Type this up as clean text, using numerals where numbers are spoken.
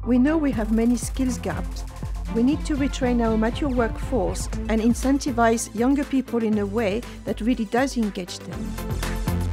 We know we have many skills gaps. We need to retrain our mature workforce and incentivize younger people in a way that really does engage them.